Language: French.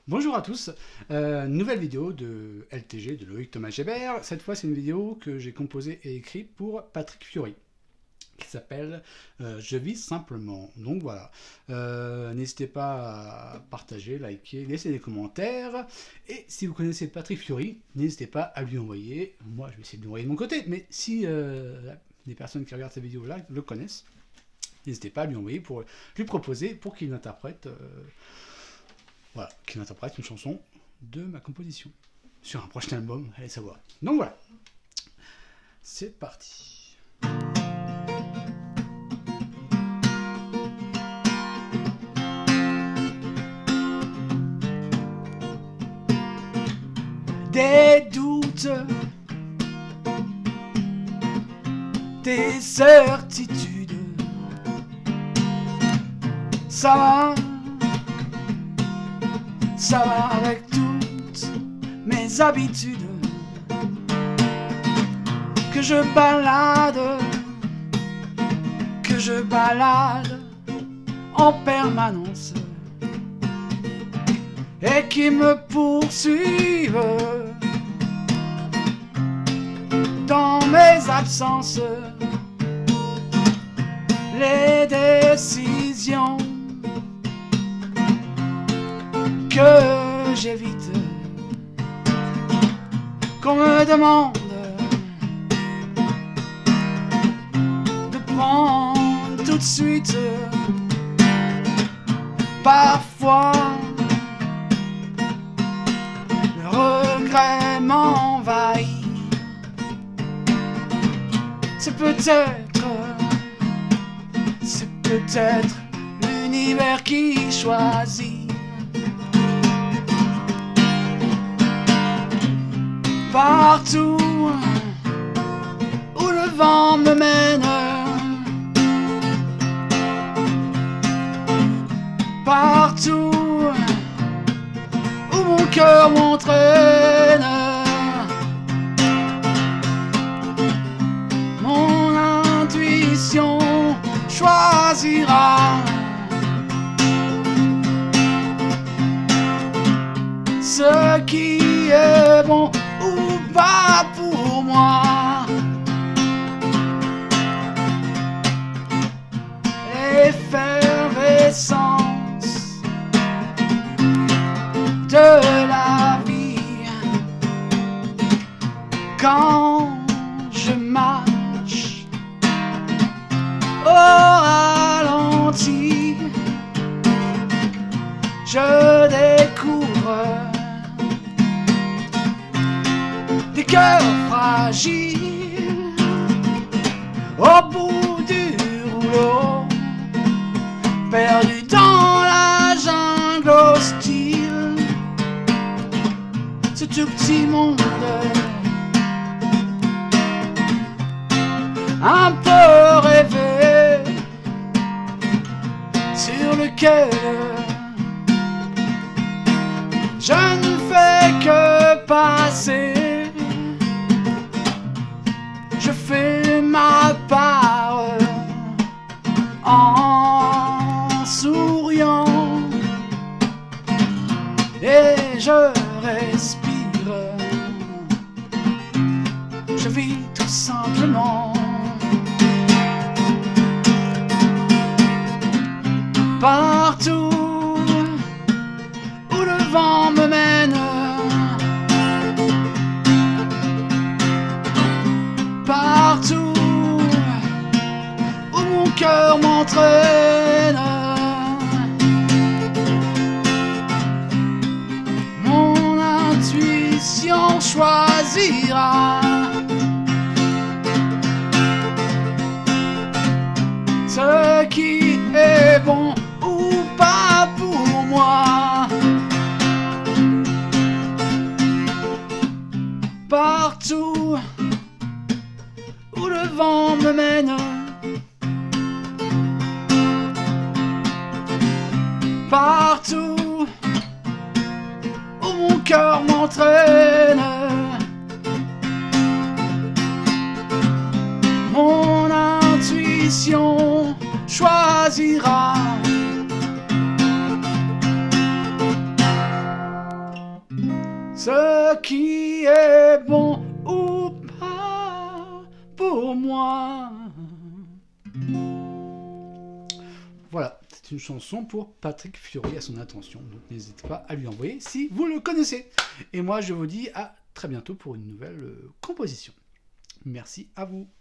Bonjour à tous, nouvelle vidéo de LTG de Loïc Thomas Gébert. Cette fois c'est une vidéo que j'ai composée et écrite pour Patrick Fiori qui s'appelle Je vis simplement. Donc voilà, n'hésitez pas à partager, liker, laisser des commentaires. Et si vous connaissez Patrick Fiori, n'hésitez pas à lui envoyer. Moi je vais essayer de lui envoyer de mon côté, mais si les personnes qui regardent cette vidéo là le connaissent, n'hésitez pas à lui envoyer pour lui proposer pour qu'il interprète. Voilà, qui interprète une chanson de ma composition sur un prochain album, allez savoir. Donc voilà, c'est parti. Des doutes, des certitudes, ça va avec toutes mes habitudes que je balade en permanence et qui me poursuivent dans mes absences. Les décisions que j'évite, qu'on me demande de prendre tout de suite. Parfois le regret m'envahit. C'est peut-être l'univers qui choisit. Partout où le vent me mène, partout où mon cœur m'entraîne, mon intuition choisira ce qui est bon ou pas pour moi. L'effervescence de la vie quand je marche au ralenti, je découvre des cœurs fragiles au bout du rouleau, perdus dans la jungle hostile. Ce tout petit monde un peu rêvé, sur lequel je ne fais que passer. Je fais ma part en souriant et je respire. Je vis tout simplement. Partout où le vent me mène, partout où mon cœur m'entraîne, mon intuition choisira ce qui est bon ou pas pour moi. Partout où le vent me mène, partout où mon cœur m'entraîne, mon intuition choisira ce qui est bon ou pas pour moi. Voilà, c'est une chanson pour Patrick Fiori à son attention, donc n'hésitez pas à lui envoyer si vous le connaissez. Et moi je vous dis à très bientôt pour une nouvelle composition. Merci à vous.